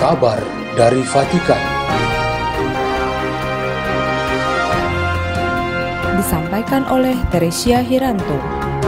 Kabar dari Vatikan. Disampaikan oleh Teresia Hiranto.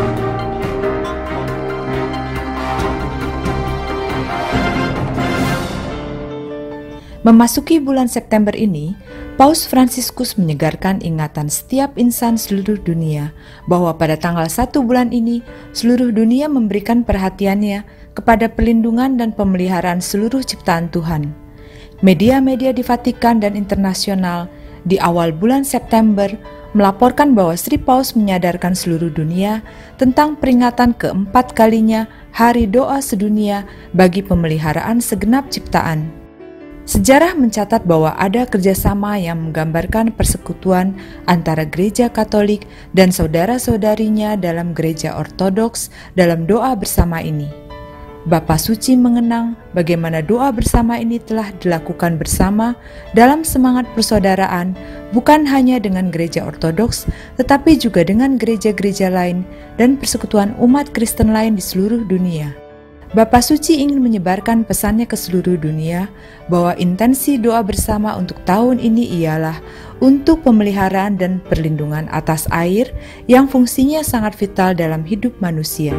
Memasuki bulan September ini, Paus Fransiskus menyegarkan ingatan setiap insan seluruh dunia bahwa pada tanggal 1 bulan ini, seluruh dunia memberikan perhatiannya kepada perlindungan dan pemeliharaan seluruh ciptaan Tuhan. Media-media di Vatikan dan internasional di awal bulan September melaporkan bahwa Sri Paus menyadarkan seluruh dunia tentang peringatan keempat kalinya Hari Doa Sedunia bagi pemeliharaan segenap ciptaan. Sejarah mencatat bahwa ada kerjasama yang menggambarkan persekutuan antara Gereja Katolik dan saudara-saudarinya dalam Gereja Ortodoks dalam doa bersama ini. Bapa Suci mengenang bagaimana doa bersama ini telah dilakukan bersama dalam semangat persaudaraan, bukan hanya dengan Gereja Ortodoks, tetapi juga dengan gereja-gereja lain dan persekutuan umat Kristen lain di seluruh dunia. Bapa Suci ingin menyebarkan pesannya ke seluruh dunia bahwa intensi doa bersama untuk tahun ini ialah untuk pemeliharaan dan perlindungan atas air yang fungsinya sangat vital dalam hidup manusia.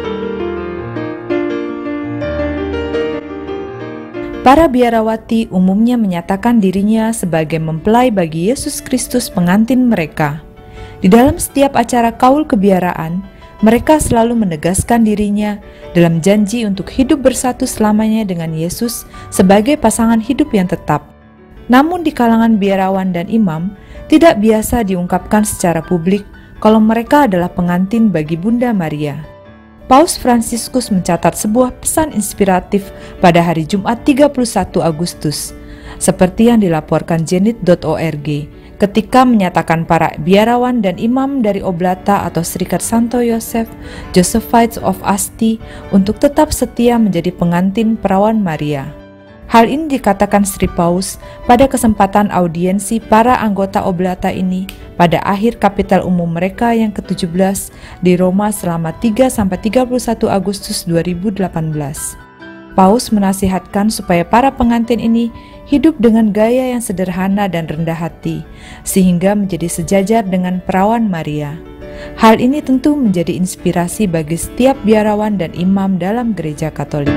Para biarawati umumnya menyatakan dirinya sebagai mempelai bagi Yesus Kristus pengantin mereka. Di dalam setiap acara kaul kebiaraan, mereka selalu menegaskan dirinya dalam janji untuk hidup bersatu selamanya dengan Yesus sebagai pasangan hidup yang tetap. Namun di kalangan biarawan dan imam, tidak biasa diungkapkan secara publik kalau mereka adalah pengantin bagi Bunda Maria. Paus Fransiskus mencatat sebuah pesan inspiratif pada hari Jumat 31 Agustus, seperti yang dilaporkan zenit.org. Ketika menyatakan para biarawan dan imam dari Oblata atau Serikat Santo Yosef, Josephites of Asti untuk tetap setia menjadi pengantin perawan Maria. Hal ini dikatakan Sri Paus pada kesempatan audiensi para anggota Oblata ini pada akhir kapital umum mereka yang ke-17 di Roma selama 3-31 Agustus 2018. Paus menasihatkan supaya para pengantin ini hidup dengan gaya yang sederhana dan rendah hati, sehingga menjadi sejajar dengan perawan Maria. Hal ini tentu menjadi inspirasi bagi setiap biarawan dan imam dalam Gereja Katolik.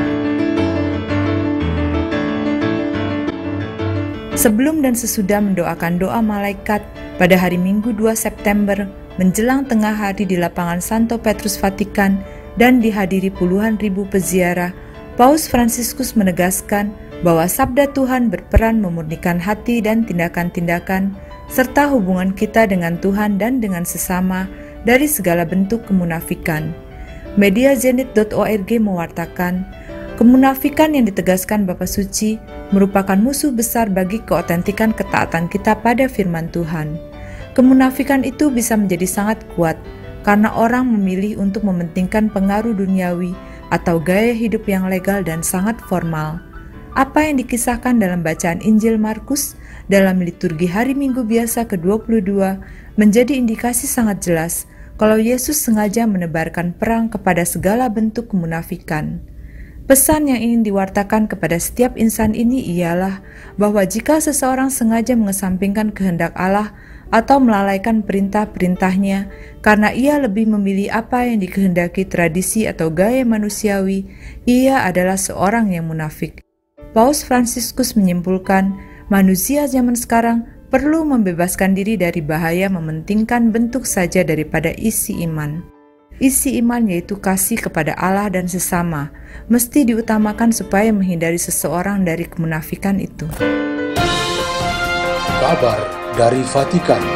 Sebelum dan sesudah mendoakan doa malaikat pada hari Minggu 2 September menjelang tengah hari di lapangan Santo Petrus Vatikan dan dihadiri puluhan ribu peziarah, Paus Fransiskus menegaskan bahwa sabda Tuhan berperan memurnikan hati dan tindakan-tindakan serta hubungan kita dengan Tuhan dan dengan sesama dari segala bentuk kemunafikan. Media zenit.org mewartakan, kemunafikan yang ditegaskan Bapa Suci merupakan musuh besar bagi keotentikan ketaatan kita pada firman Tuhan. Kemunafikan itu bisa menjadi sangat kuat karena orang memilih untuk mementingkan pengaruh duniawi atau gaya hidup yang legal dan sangat formal. Apa yang dikisahkan dalam bacaan Injil Markus dalam liturgi hari Minggu biasa ke-22 menjadi indikasi sangat jelas kalau Yesus sengaja menebarkan perang kepada segala bentuk kemunafikan. Pesan yang ingin diwartakan kepada setiap insan ini ialah bahwa jika seseorang sengaja mengesampingkan kehendak Allah atau melalaikan perintah-perintahnya karena ia lebih memilih apa yang dikehendaki tradisi atau gaya manusiawi, ia adalah seorang yang munafik. Paus Fransiskus menyimpulkan, manusia zaman sekarang perlu membebaskan diri dari bahaya mementingkan bentuk saja daripada isi iman. Isi iman yaitu kasih kepada Allah dan sesama, mesti diutamakan supaya menghindari seseorang dari kemunafikan itu. Kabar dari Vatikan.